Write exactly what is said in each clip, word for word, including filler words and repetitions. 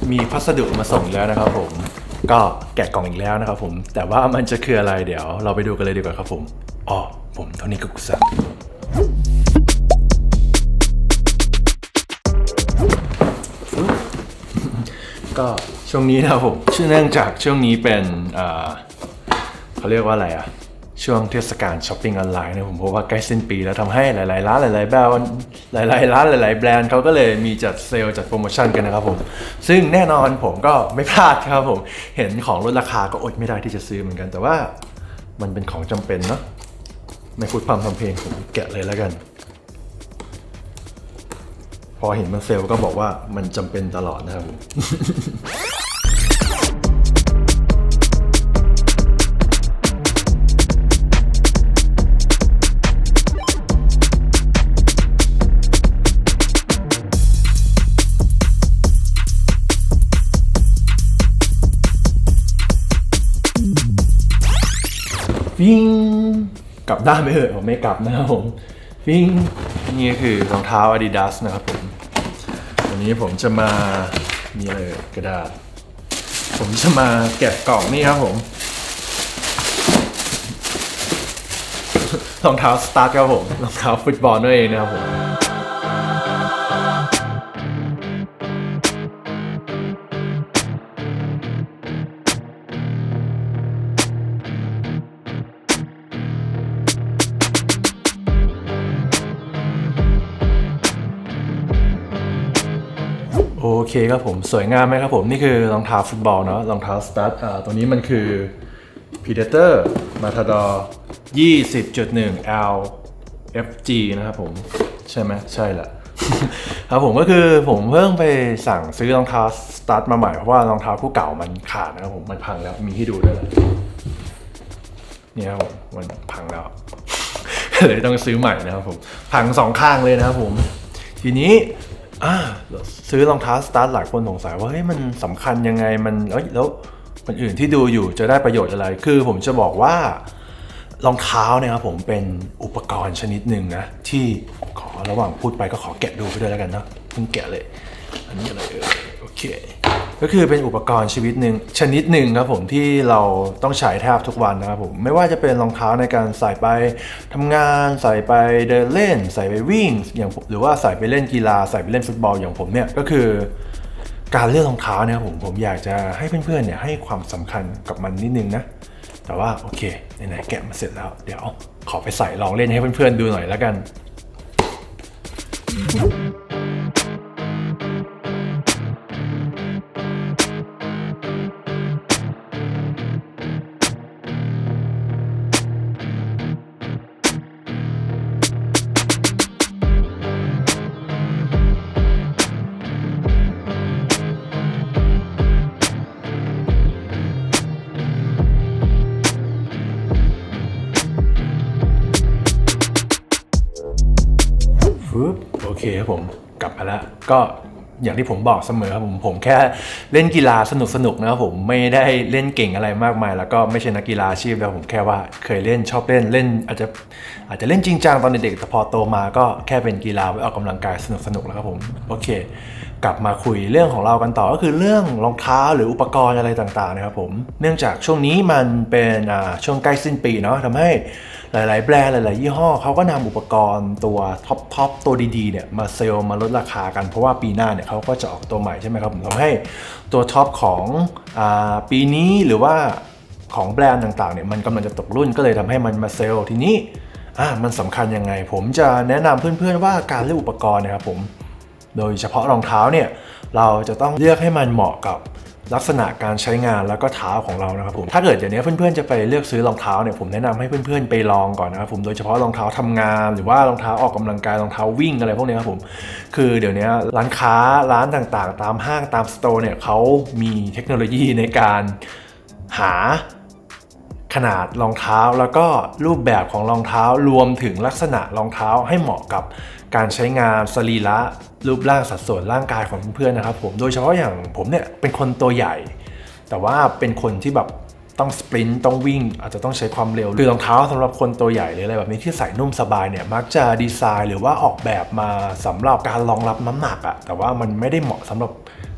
มีพัสดุมาส่งแล้วนะครับผมก็แกะกล่องอีกแล้วนะครับผมแต่ว่ามันจะคืออะไรเดี๋ยวเราไปดูกันเลยดีกว่าครับผมอ๋อผมโทนี่กุกุซังก็ช่วงนี้นะครับผมชื่อเนื่องจากช่วงนี้เป็นเขาเรียกว่าอะไรอะช่วงเทศกาลช้อปปิ้งออนไลน์เนี่ยผมพบว่าใกล้สิ้นปีแล้วทำให้หลายๆร้านหลายๆแบรนด์หลายๆร้านหลายๆแบรนด์เขาก็เลยมีจัดเซลล์จัดโปรโมชั่นกันนะครับผมซึ่งแน่นอนผมก็ไม่พลาดครับผมเห็นของลดราคาก็อดไม่ได้ที่จะซื้อเหมือนกันแต่ว่ามันเป็นของจำเป็นเนาะไม่พูดพร่ำทำเพลงผมแกะเลยแล้วกันพอเห็นมันเซลล์ก็บอกว่ามันจำเป็นตลอดนะครับผมฟิงกลับด้านไม่เหอะผมไม่กลับนะครับผมฟิงนี่คือรองเท้า Adidas นะครับผมวันนี้ผมจะมามีอะไรกระดาษผมจะมาแกะกล่องนี่ครับผมรองเท้าสตาร์ทครับผมรองเท้าฟุตบอลนั่นเองนะครับผมโอเคครับผมสวยงามไหมครับผมนี่คือรองเท้าฟุตบอลเนาะรองเท้าสตาร์ทอ่าตัวนี้มันคือ Predator Matador ยี่สิบจุดหนึ่ง แอล เอฟ จี นะครับผมใช่ไหมใช่แหละครับผมก็คือผมเพิ่งไปสั่งซื้อรองเท้าสตาร์ทมาใหม่เพราะว่ารองเท้าคู่เก่ามันขาดนะครับผมมันพังแล้วมีให้ดูด้วยนี่ครับผมมันพังแล้วเลยต้องซื้อใหม่นะครับผมพังสองข้างเลยนะครับผมทีนี้ซื้อรองเท้าสตาร์ทหลายคนสงสัยว่าเฮ้ยมันสำคัญยังไงมันแล้วคนอื่นที่ดูอยู่จะได้ประโยชน์อะไรคือผมจะบอกว่ารองเท้าเนี่ยครับผมเป็นอุปกรณ์ชนิดหนึ่งนะที่ขอระหว่างพูดไปก็ขอแกะดูไปด้วยแล้วกันเนาะเพิ่งแกะเลยอันนี้อะไรเออโอเคก็คือเป็นอุปกรณ์ชีวิตหนึ่งชนิดหนึ่งครับผมที่เราต้องใช้แทบทุกวันนะครับผมไม่ว่าจะเป็นรองเท้าในการใส่ไปทำงานใส่ไปเดินเล่นใส่ไปวิ่งอย่างหรือว่าใส่ไปเล่นกีฬาใส่ไปเล่นฟุตบอลอย่างผมเนี่ยก็คือการเลือกรองเท้าเนี่ยผมผมอยากจะให้เพื่อนๆเนี่ยให้ความสำคัญกับมันนิดนึงนะแต่ว่าโอเคไหนๆแกะมาเสร็จแล้วเดี๋ยวขอไปใส่ลองเล่นให้เพื่อนๆดูหน่อยแล้วกันโอเคครับผมกลับมาแล้วก็อย่างที่ผมบอกเสมอครับผมผมแค่เล่นกีฬาสนุกสนุกนะครับผมไม่ได้เล่นเก่งอะไรมากมายแล้วก็ไม่ใช่นักกีฬาอาชีพแล้วผมแค่ว่าเคยเล่นชอบเล่นเล่นอาจจะอาจจะเล่นจริงจังตอนเด็กๆแต่พอโตมาก็แค่เป็นกีฬาไว้ออกกำลังกายสนุกสนุกแล้วครับผมโอเคกลับมาคุยเรื่องของเรากันต่อก็คือเรื่องรองเท้าหรืออุปกรณ์อะไรต่างๆนะครับผมเนื่องจากช่วงนี้มันเป็นช่วงใกล้สิ้นปีเนาะทำให้หลายๆแบรนด์หลายๆยี่ห้อเขาก็นำอุปกรณ์ตัวท็อปๆตัวดีๆเนี่ยมาเซลล์มาลดราคากันเพราะว่าปีหน้าเนี่ยเขาก็จะออกตัวใหม่ใช่ไหมครับผมทำให้ตัวท็อปของอ่าปีนี้หรือว่าของแบรนด์ต่างๆเนี่ยมันกำลังจะตกรุ่นก็เลยทำให้มันมาเซลล์ทีนี้อ่ามันสำคัญยังไงผมจะแนะนำเพื่อนๆว่าการเลือกอุปกรณ์นะครับผมโดยเฉพาะรองเท้าเนี่ยเราจะต้องเลือกให้มันเหมาะกับลักษณะการใช้งานแล้วก็เท้าของเรานะครับผมถ้าเกิดเดี๋ยวนี้เพื่อนๆจะไปเลือกซื้อรองเท้าเนี่ยผมแนะนำให้เพื่อนๆไปลองก่อนนะครับผมโดยเฉพาะรองเท้าทำงานหรือว่ารองเท้าออกกำลังกายรองเท้าวิ่งอะไรพวกนี้ครับผมคือเดี๋ยวนี้ร้านค้าร้านต่างๆตามห้างตามสโตร์เนี่ยเขามีเทคโนโลยีในการหาขนาดรองเท้าแล้วก็รูปแบบของรองเท้ารวมถึงลักษณะรองเท้าให้เหมาะกับการใช้งานสรีระรูปร่างสัดส่วนร่างกายของเพื่อนๆนะครับผมโดยเฉพาะอย่างผมเนี่ยเป็นคนตัวใหญ่แต่ว่าเป็นคนที่แบบต้องสปรินต์ต้องวิ่งอาจจะต้องใช้ความเร็วคือรองเท้าสำหรับคนตัวใหญ่หรืออะไรแบบนี้ที่ใส่นุ่มสบายเนี่ยมักจะดีไซน์หรือว่าออกแบบมาสำหรับการรองรับน้ำหนักอะแต่ว่ามันไม่ได้เหมาะสำหรับ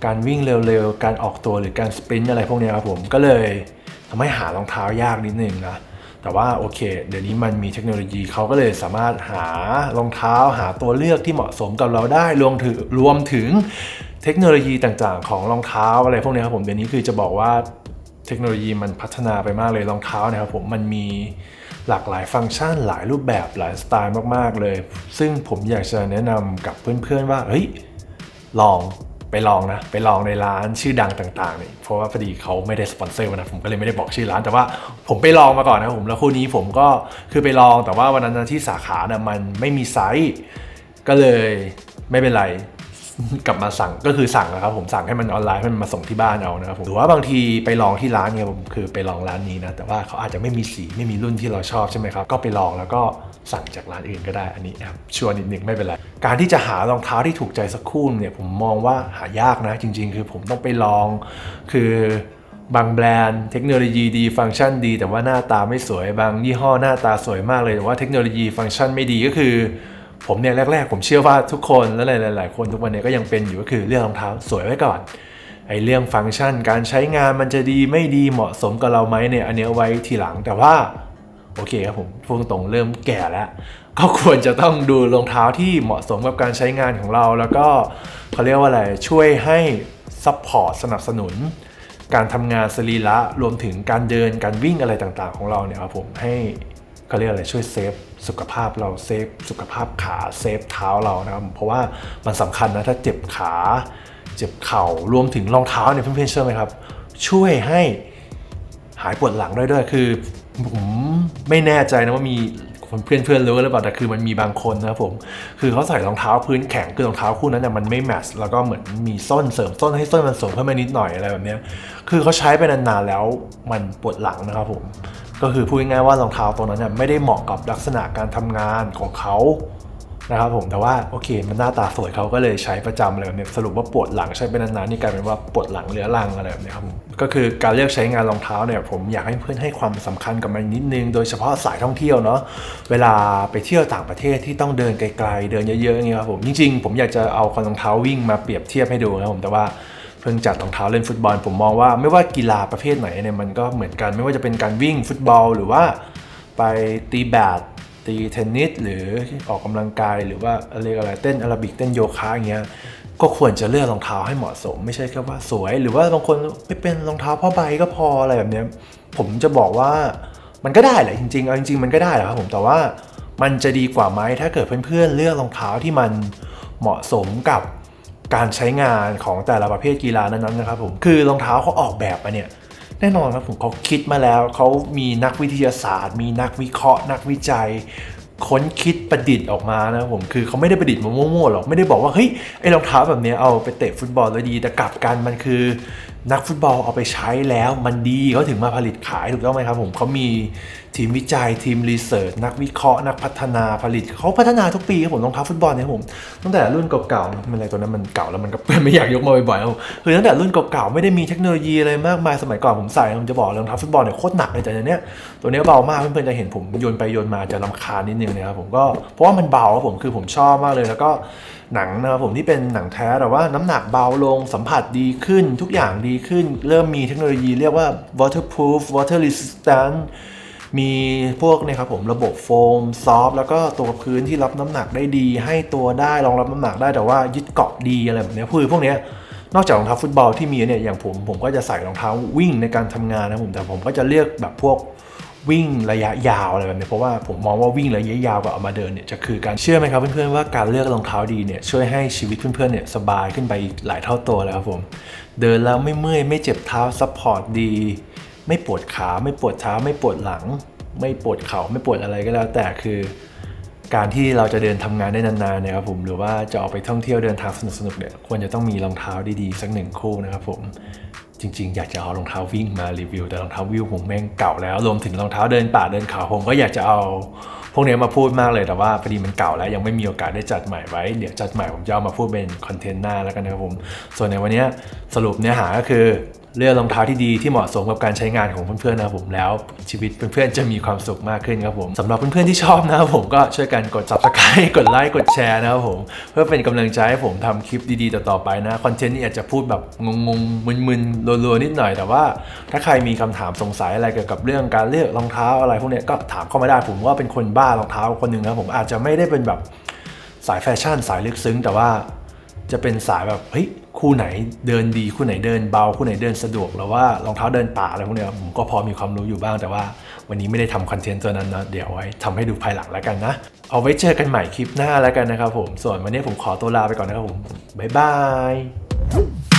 การวิ่งเร็วๆการออกตัวหรือการสปรินต์อะไรพวกนี้ครับผมก็เลยทำให้หารองเท้ายากนิดนึงนะแต่ว่าโอเคเดี๋ยวนี้มันมีเทคโนโลยีเขาก็เลยสามารถหารองเท้าหาตัวเลือกที่เหมาะสมกับเราได้รวมถึงรวมถึงเทคโนโลยีต่างๆของรองเท้าอะไรพวกนี้ครับผมเดี๋ยวนี้คือจะบอกว่าเทคโนโลยีมันพัฒนาไปมากเลยรองเท้านะครับผมมันมีหลากหลายฟังก์ชันหลายรูปแบบหลายสไตล์มากๆเลยซึ่งผมอยากจะแนะนำกับเพื่อนๆว่าเฮ้ยลองไปลองนะไปลองในร้านชื่อดังต่างๆนี่เพราะว่าพอดีเขาไม่ได้สปอนเซอร์นะผมก็เลยไม่ได้บอกชื่อร้านแต่ว่าผมไปลองมาก่อนนะผมแล้วคู่นี้ผมก็คือไปลองแต่ว่าวันนั้นที่สาขาเนี่ยมันไม่มีไซส์ก็เลยไม่เป็นไรกลับมาสั่งก็คือสั่งนะครับผมสั่งให้มันออนไลน์ให้มันมาส่งที่บ้านเอานะครับผมหรือว่าบางทีไปลองที่ร้านเนี่ยผมคือไปลองร้านนี้นะแต่ว่าเขาอาจจะไม่มีสีไม่มีรุ่นที่เราชอบใช่ไหมครับก็ไปลองแล้วก็สั่งจากร้านอื่นก็ได้อันนี้ครับชัวร์นิดนึงไม่เป็นไรการที่จะหารองเท้าที่ถูกใจสักคู่เนี่ยผมมองว่าหายากนะจริงๆคือผมต้องไปลองคือบางแบรนด์เทคโนโลยีดีฟังก์ชันดีแต่ว่าหน้าตาไม่สวยบางยี่ห้อหน้าตาสวยมากเลยแต่ว่าเทคโนโลยีฟังก์ชันไม่ดีก็คือผมเนี่ยแรกๆผมเชื่อว่าทุกคนและหลายๆคนทุกวันนี้ก็ยังเป็นอยู่ก็คือเรื่องรองเท้าสวยไว้ก่อนไอ้เรื่องฟังก์ชันการใช้งานมันจะดีไม่ดีเหมาะสมกับเราไหมเนี่ยอันนี้เอาไว้ทีหลังแต่ว่าโอเคครับผมพูดตรงๆเริ่มแก่แล้วก็ควรจะต้องดูรองเท้าที่เหมาะสมกับการใช้งานของเราแล้วก็เขาเรียกว่าอะไรช่วยให้ซัพพอร์ตสนับสนุนการทำงานสรีระรวมถึงการเดินการวิ่งอะไรต่างๆของเราเนี่ยครับผมให้เขาเรียกอะไรช่วยเซฟสุขภาพเราเซฟสุขภาพขาเซฟเท้าเรานะครับเพราะว่ามันสำคัญนะถ้าเจ็บขาเจ็บเข่ารวมถึงรองเท้าเนี่ยเพื่อนๆเชื่อไหมครับช่วยให้หายปวดหลังได้ด้วยคือผมไม่แน่ใจนะว่ามีเพื่อนเพื่อนรู้หรือเปล่าแต่คือมันมีบางคนนะครับผมคือเขาใส่รองเท้าพื้นแข็งคือรองเท้าคู่นั้นเนี่ยมันไม่แมทช์แล้วก็เหมือนมีส้นเสริมส้นให้ส้นมันสูงขึ้นมานิดหน่อยอะไรแบบนี้คือเขาใช้ไปนานๆแล้วมันปวดหลังนะครับผมก็คือพูดง่ายๆว่ารองเท้าตัวนั้นเนี่ยไม่ได้เหมาะกับลักษณะการทำงานของเขานะครับผมแต่ว่าโอเคมันหน้าตาสวยเขาก็เลยใช้ประจำเลยเนี่ยสรุปว่าปวดหลังใช้ไปนานๆนี่กลายเป็นว่าปวดหลังเรื้อรังอะไรแบบนี้ครับก็คือการเลือกใช้งานรองเท้าเนี่ยผมอยากให้เพื่อนให้ความสำคัญกับมันนิดนึงโดยเฉพาะสายท่องเที่ยวเนาะเวลาไปเที่ยวต่างประเทศที่ต้องเดินไกลๆเดินเยอะๆอย่างเงี้ยครับผมจริงๆผมอยากจะเอารองเท้าวิ่งมาเปรียบเทียบให้ดูนะผมแต่ว่าเพิ่งจัดรองเท้าเล่นฟุตบอลผมมองว่าไม่ว่ากีฬาประเภทไหนเนี่ยมันก็เหมือนกันไม่ว่าจะเป็นการวิ่งฟุตบอลหรือว่าไปตีแบดตีเทนนิสหรือออกกำลังกายหรือว่าอะไรอะไรเต้นแอโรบิกเต้นโยคะอย่างเงี้ยก็ควรจะเลือกรองเท้าให้เหมาะสมไม่ใช่แค่ว่าสวยหรือว่าบางคนไม่เป็นรองเท้าผ้าใบก็พออะไรแบบนี้ผมจะบอกว่ามันก็ได้แหละจริงๆเอาจริงๆมันก็ได้แหละครับผมแต่ว่ามันจะดีกว่าไหมถ้าเกิดเพื่อนๆเลือกรองเท้าที่มันเหมาะสมกับการใช้งานของแต่ละประเภทกีฬานั้นๆนะครับผมคือรองเท้าเขาออกแบบมาเนี่ยแน่นอนครับผมเขาคิดมาแล้วเขามีนักวิทยาศาสตร์มีนักวิเคราะห์นักวิจัยค้นคิดประดิษฐ์ออกมานะผมคือเขาไม่ได้ประดิษฐ์มาโง่ๆหรอกไม่ได้บอกว่าเฮ้ยไอ้รองเท้าแบบนี้เอาไปเตะฟุตบอลแล้วดีแต่กลับกันมันคือนักฟุตบอลเอาไปใช้แล้วมันดีเขาถึงมาผลิตขายถูกต้องไหมครับผมเขามีทีมวิจัยทีมรีเสิร์ชนักวิเคราะห์นักพัฒนาผลิตเขาพัฒนาทุกปีครับผมรองเท้าฟุตบอลเนี่ยผมตั้งแต่รุ่นเก่าๆมันอะไรตัวนั้นมันเก่าแล้วมันก็ไม่อยากยกมาบ่อยๆครับคือตั้งแต่รุ่นเก่าๆไม่ได้มีเทคโนโลยีอะไรมากมายสมัยก่อนผมใส่ผมจะบอกรองเท้าฟุตบอลเนี่ยโคตรหนักเลยแต่เนี้ยตัวนี้เบามากเพื่อนๆจะเห็นผมโยนไปโยนมาจะรำคาญนิดนึงนะครับผมก็เพราะว่ามันเบาครับผมคือผมชอบมากเลยแล้วก็หนังนะครับผมที่เป็นหนังแท้แต่ว่าน้ำหนักเบาลงสัมผัสดีขึ้นทุกอย่างดีขึ้นเริ่มมีเทคโนโลยีเรียกว่า waterproof water resistant มีพวกเนี่ยครับผมระบบโฟมซอฟต์แล้วก็ตัวพื้นที่รับน้ำหนักได้ดีให้ตัวได้รองรับน้ำหนักได้แต่ว่ายึดเกาะดีอะไรแบบนี้คือพวกนี้นอกจากรองเท้าฟุตบอลที่มีเนี่ยอย่างผมผมก็จะใส่รองเท้าวิ่งในการทำงานนะผมแต่ผมก็จะเลือกแบบพวกวิ่งระยะยาวอะไรแบบนี้เพราะว่าผมมองว่าวิ่งระยะยาวกับเอามาเดินเนี่ยจะคือการเชื่อไหมครับเพื่อนๆว่าการเลือกรองเท้าดีเนี่ยช่วยให้ชีวิตเพื่อนๆเนี่ยสบายขึ้นไปหลายเท่าตัวเลยครับผมเดินแล้วไม่เมื่อยไม่เจ็บเท้าซัพพอร์ตดีไม่ปวดขาไม่ปวดเท้าไม่ปวดหลังไม่ปวดเข่าไม่ปวดอะไรก็แล้วแต่คือการที่เราจะเดินทำงานได้นานๆเนี่ยครับผมหรือว่าจะออกไปท่องเที่ยวเดินทางสนุกๆเนี่ยควรจะต้องมีรองเท้าดีๆสักหนึ่งคู่นะครับผมจริงๆอยากจะเอารองเท้าวิ่งมารีวิวแต่รองเท้าวิ่งผมแม่งเก่าแล้วรวมถึงรองเท้าเดินป่าเดินเขาผมก็อยากจะเอาพวกนี้มาพูดมากเลยแต่ว่าพอดีมันเก่าแล้วยังไม่มีโอกาสได้จัดใหม่ไว้เดี๋ยวจัดใหม่ผมจะเอามาพูดเป็นคอนเทนต์หน้าแล้วกันนะครับผมส่วนในวันนี้สรุปเนื้อหาก็คือเลือกรองเท้าที่ดีที่เหมาะสมกับการใช้งานของเพื่อนๆนะครับผมแล้วชีวิตเพื่อนๆจะมีความสุขมากขึ้นครับผมสำหรับเพื่อนๆที่ชอบนะครับผมก็ช่วยกันกด ซับสไครบ์ กดไลค์กดแชร์นะครับผมเพื่อเป็นกำลังใจให้ผมทำคลิปดีๆต่อๆไปนะคอนเทนต์นี้อาจจะพูดแบบงงๆมึนๆรัวๆนิดหน่อยแต่ว่าถ้าใครมีคำถามสงสัยอะไรเกี่ยวกับเรื่องการเลือกรองเท้าอะไรพวกนี้ก็ถามเข้ามาได้ผมว่าเป็นคนบ้ารองเท้าคนหนึ่งนะผมอาจจะไม่ได้เป็นแบบสายแฟชั่นสายลึกซึ้งแต่ว่าจะเป็นสายแบบเฮ้ยคู่ไหนเดินดีคู่ไหนเดินเบาคู่ไหนเดินสะดวกหรือว่ารองเท้าเดินป่าอะไรพวกนี้ผมก็พอมีความรู้อยู่บ้างแต่ว่าวันนี้ไม่ได้ทำคอนเทนต์ตัวนั้นนะเดี๋ยวไว้ทำให้ดูภายหลังแล้วกันนะเอาไว้เจอกันใหม่คลิปหน้าแล้วกันนะครับผมส่วนวันนี้ผมขอตัวลาไปก่อนนะครับผมบ๊ายบาย